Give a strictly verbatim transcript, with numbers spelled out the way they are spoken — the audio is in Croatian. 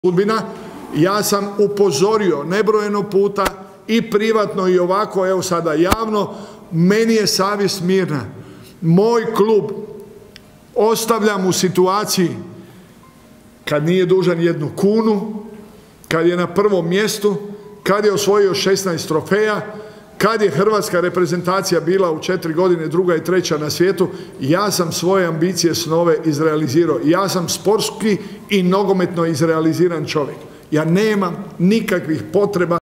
sudbina. Ja sam upozorio nebrojeno puta i privatno i ovako, evo sada javno, meni je savjest mirna. Moj klub ostavljam u situaciji kad nije dužan jednu kunu, kad je na prvom mjestu, kad je osvojio šesnaest trofeja, kad je hrvatska reprezentacija bila u četiri godine druga i treća na svijetu. Ja sam svoje ambicije, snove izrealizirao. Ja sam sportski i nogometno izrealiziran čovjek. Ja nemam nikakvih potreba